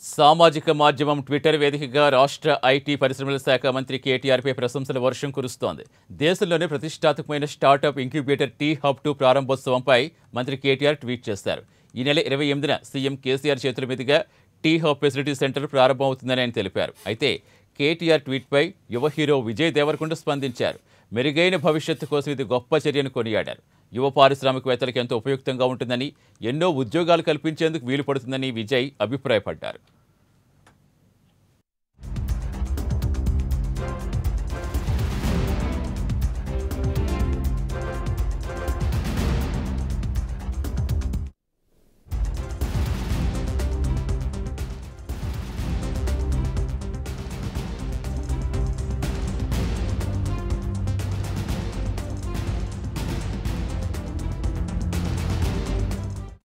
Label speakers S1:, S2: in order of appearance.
S1: సామాజిక మాధ్యమం ట్విట్టర్ వేదికగా రాష్ట్ర ఐటీ పరిశ్రమల శాఖ మంత్రి కేటీఆర్పై ప్రశంసల వర్షం కురుస్తోంది. దేశంలోనే ప్రతిష్టాత్మకమైన స్టార్టప్ ఇంక్యుబేటర్ టీ హబ్ 2 ప్రారంభోత్సవంపై మంత్రి కేటీఆర్ ట్వీట్ చేశారు. ఈ నెల 28న సీఎం కేసీఆర్ చేతుల మీదుగా టీ హబ్ ఫెసిలిటీ సెంటర్ ప్రారంభమవుతుందని ఆయన తెలిపారు. అయితే కేటీఆర్ ట్వీట్పై యువ హీరో విజయ్ దేవరకొండ స్పందించారు. మెరుగైన భవిష్యత్తు కోసం ఇది గొప్ప చర్యను కొనియాడారు. యువ పారిశ్రామికవేత్తలకు ఎంతో ఉపయుక్తంగా ఉంటుందని, ఎన్నో ఉద్యోగాలు కల్పించేందుకు వీలు పడుతుందని విజయ్ అభిప్రాయపడ్డారు.